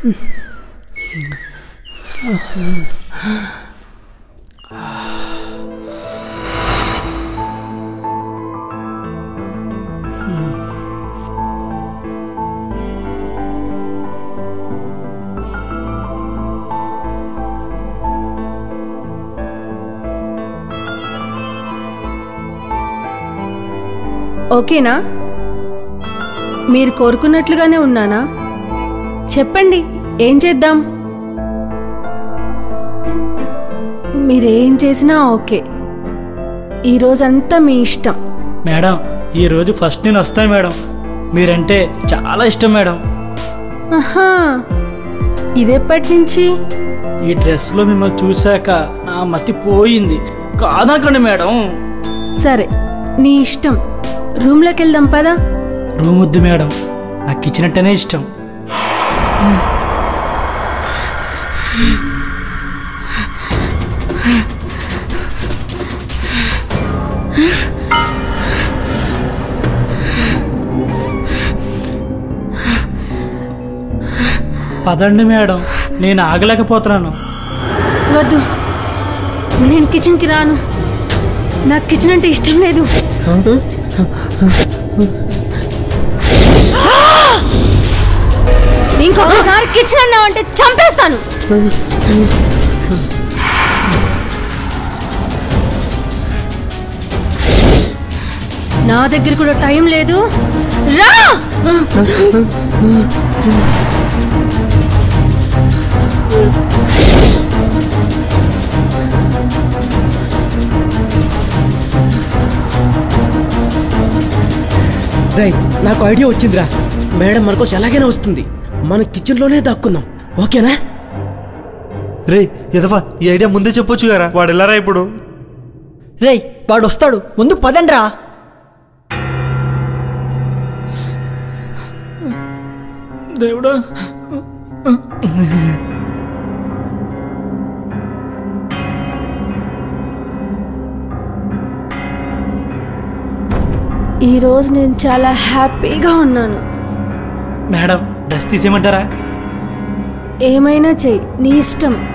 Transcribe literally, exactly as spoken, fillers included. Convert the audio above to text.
ఓకేనా? మీరు కోరుకున్నట్లుగానే ఉన్నానా? చెప్పండి, ఏం చేద్దాం? మీరేం చేసినా ఓకే. ఈరోజంతా మీ ఇష్టం. మేడం, ఈరోజు ఫస్ట్ నేను వస్తాను మేడం. మీరంటే చాలా ఇష్టం మేడం. ఆహా, ఇదెప్పటి నుంచి? ఈ డ్రెస్లో మిమ్మల్ని చూశాక నా మతి పోయింది. కాదనకండి మేడం. సరే, నీ ఇష్టం. రూమ్లోకి వెళ్దాం పదా. రూమ్ వద్దు మేడం, నాకు కిచెన్ అంటేనే ఇష్టం. పదండి మేడం, నేను ఆగలేకపోతున్నాను. వద్దు, నేను కిచెన్కి రాను. నాకు కిచెన్ అంటే ఇష్టం లేదు. ఇంకొకసారి కిచెన్ అన్నావంటే చంపేస్తాను. నా దగ్గర కూడా టైం లేదు. రా! రై, నాకు ఐడియా వచ్చిందిరా. మేడం మనకోసం ఎలాగైనా వస్తుంది. మన కిచెన్లోనే దాక్కుందాం, ఓకేనా? రే ఎదవా, ఈ ఐడియా ముందే చెప్పొచ్చు కదా. వాడు వెళ్ళారా ఇప్పుడు? రేయ్, వాడు వస్తాడు, ముందు పదండ్రా. దేవుడా, ఈరోజు నేను చాలా హ్యాపీగా ఉన్నాను. మేడం డ్రెస్ తీసేయమంటారా? ఏమైనా చెయ్యి, నీ ఇష్టం.